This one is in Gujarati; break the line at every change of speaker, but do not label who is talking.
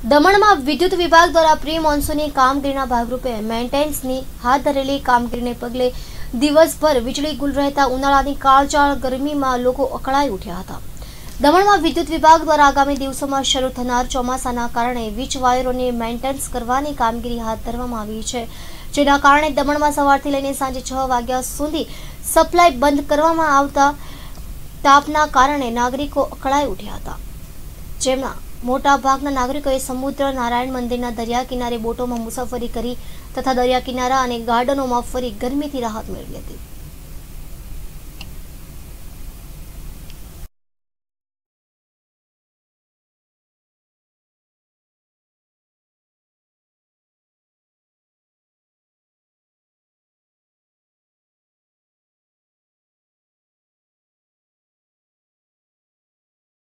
દમણમાં વિદ્યુત વિભાગ દ્વારા પ્રી મોન્સૂનની કામગીરીના ભાગરૂપે મેન્ટેનન્સની હાથ ધરેલી કામગીરીને પગલે દિવસભર વીજળી ગુલ રહેતા ઉનાળાની કાળઝાળ ગરમીમાં લોકો અકળાઈ ઉઠ્યા હતા. દમણમાં વિદ્યુત વિભાગ દ્વારા આગામી દિવસોમાં શરૂ થનાર ચોમાસાના કારણે વીજ વાયરોની મેન્ટેનન્સ કરવાની કામગીરી હાથ ધરવામાં આવી છે, જેના કારણે દમણમાં સવારથી લઈને સાંજે 6 વાગ્યા સુધી સપ્લાય બંધ કરવામાં આવતા તાપના કારણે નાગરિકો અકળાઈ ઉઠ્યા હતા, જેમાં મોટા ભાગના નાગરિકોએ સમુદ્ર નારાયણ મંદિરના દરિયા કિનારે બોટોમાં મુસાફરી કરી તથા દરિયા કિનારા અને ગાર્ડનોમાં ફરી ગરમીથી રાહત મેળવી હતી.